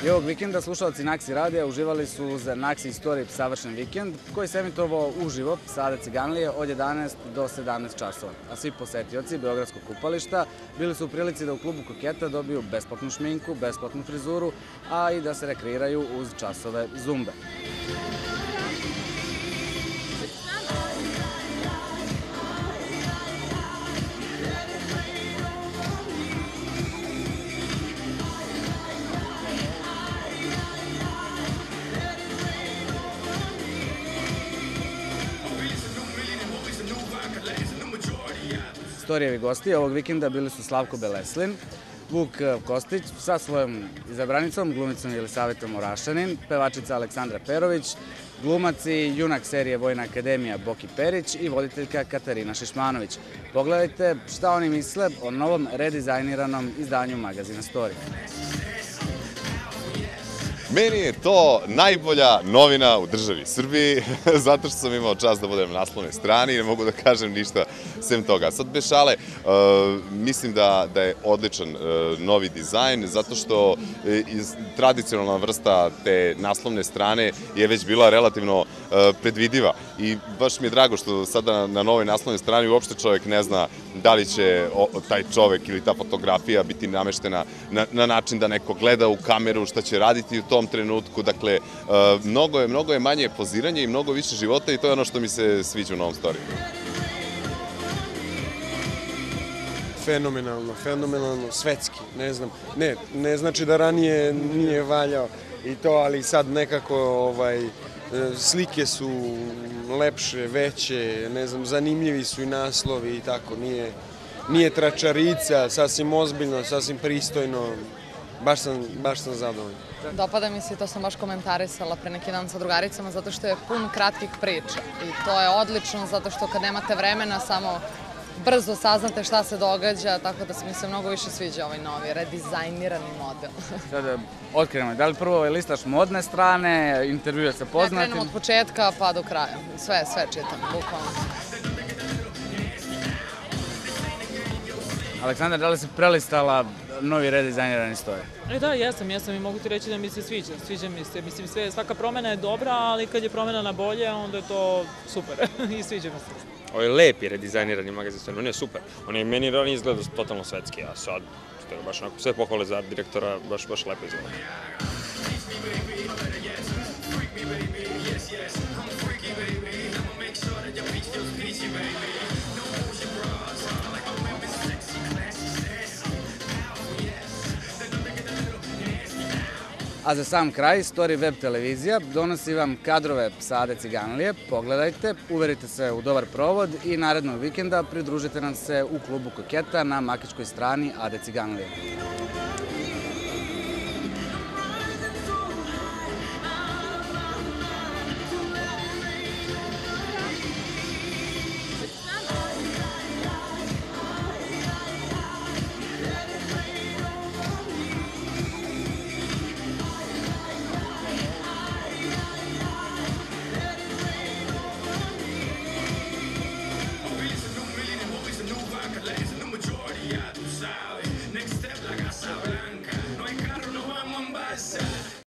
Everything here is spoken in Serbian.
I ovog vikenda slušalci Naksi radija uživali su uz Naksi Istoriji savršen vikend, koji se emitovao uživo sa Ade Ciganlije od 11 do 17 časova. A svi posetioci Beogradskog kupališta bili su u prilici da u klubu Koketa dobiju besplatnu šminku, besplatnu frizuru, a i da se rekreiraju uz časove zumbe. Istorijevi gosti ovog vikenda bili su Slavko Beleslin, Vuk Kostić sa svojom izabranicom, glumicom Jelisavetom Orašanin, pevačica Aleksandra Perović, glumac i junak serije Vojna akademija Boki Perić i voditeljka Katarina Šišmanović. Pogledajte šta oni misle o novom redizajniranom izdanju magazina Story. Meni je to najbolja novina u državi Srbiji, zato što sam imao čast da budem na naslovnoj strani i ne mogu da kažem ništa sem toga. Sad bez šale, mislim da je odličan novi dizajn, zato što tradicionalna vrsta te naslovne strane je već bila relativno predvidiva i baš mi je drago što sada na novoj naslovnoj strani uopšte čovjek ne zna da li će taj čovjek ili ta fotografija biti nameštena na način da neko gleda u kameru šta će raditi u tom trenutku. Dakle, mnogo je manje poziranje i mnogo više života i to je ono što mi se sviđa u novom storiju. Fenomenalno, svetski, ne znam. Ne znači da ranije nije valjao i to, ali sad nekako slike su lepše, veće, ne znam, zanimljivi su i naslovi i tako, nije tračarica, sasvim ozbiljno, sasvim pristojno, baš sam zadovoljan. Dopada mi se i to sam baš komentarisala pre neki dan sa drugaricama, zato što je pun kratkih priča i to je odlično, zato što kad nemate vremena samo brzo saznate šta se događa, tako da mi se mnogo više sviđa ovaj novi, redizajnirani model. Sada otkrijemo, da li prvo listaš modne strane, intervjuje sa poznatim? Ja krenem od početka pa do kraja, sve čitam, bukvalno. Aleksandar, da li si prelistala novi redizajnirani Story? Da, jesam i mogu ti reći da mi se sviđa mi se. Mislim, svaka promena je dobra, ali kad je promena na bolje, onda je to super i sviđa mi se. Ovo je lepi redizajnirani magazin, on je super. On je meni ranije izgleda totalno svetski, a sad baš onako sve pohvale za direktora, baš lepo izgleda. A za sam kraj, Story web televizija donosi vam kadrove sa Ade Ciganlije. Pogledajte, uverite se u dobar provod i narednog vikenda pridružite nam se u klubu Koketa na makičkoj strani Ade Ciganlije.